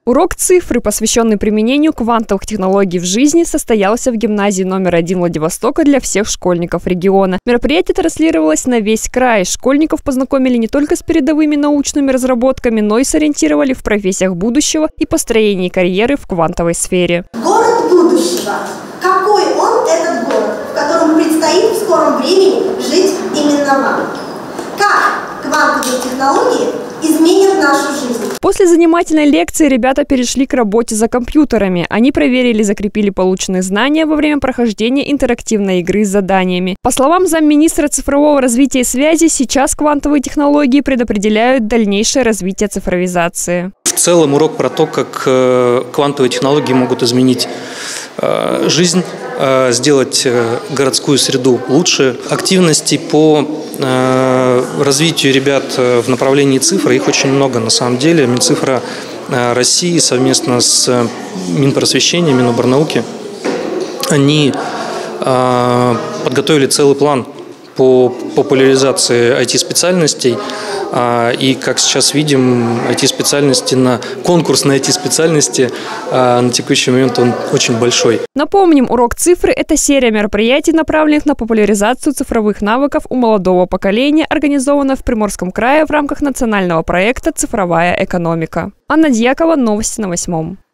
Урок цифры, посвященный применению квантовых технологий в жизни, состоялся в гимназии номер 1 Владивостока для всех школьников региона. Мероприятие транслировалось на весь край. Школьников познакомили не только с передовыми научными разработками, но и сориентировали в профессиях будущего и построении карьеры в квантовой сфере. Город будущего. Какой он, этот город, в котором предстоит в скором времени жить именно вам? Как квантовые технологии изменят нашу жизнь? После занимательной лекции ребята перешли к работе за компьютерами. Они проверили и закрепили полученные знания во время прохождения интерактивной игры с заданиями. По словам замминистра цифрового развития и связи, сейчас квантовые технологии предопределяют дальнейшее развитие цифровизации. В целом урок про то, как квантовые технологии могут изменить жизнь, сделать городскую среду лучше. Активностей по развитию ребят в направлении цифры, их очень много на самом деле. Минцифра России совместно с Минпросвещением, Миноборнауки, они подготовили целый план по популяризации IT-специальностей. И, как сейчас видим, IT-специальности конкурс на IT-специальности на текущий момент он очень большой. Напомним, урок цифры – это серия мероприятий, направленных на популяризацию цифровых навыков у молодого поколения, организована в Приморском крае в рамках национального проекта «Цифровая экономика». Анна Дьякова, новости на 8.